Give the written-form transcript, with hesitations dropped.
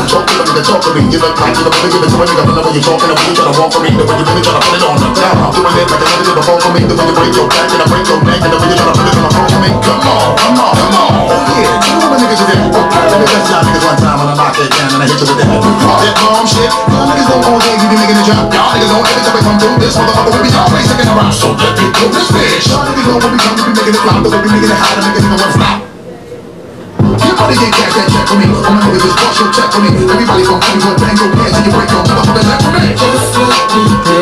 talk to me, talk to me. You look like you don't believe it, so when you got the number you're talking about, you try to walk for me, the way you really try to put it on the down. I'm doing it like another did before for me, the way you break your back and I break your neck, and the way you try to put it on the phone for me. Come on, come on, come on. Oh yeah, you know what niggas you did. Let me test y'all niggas one time when I knock it down and I hit you with that. That bomb shit, y'all niggas don't all day, you be making a jump. Y'all niggas don't every time we come through this motherfucker, we be always sticking around. So let me do this bitch. Y'all niggas know when we come, we be making it flop, the way we making it hot, and making it one flop. Everybody get cash that check for me. All my niggas just bust your check for me. Everybody gon' come with a bang your pants and you break your motherfucking neck.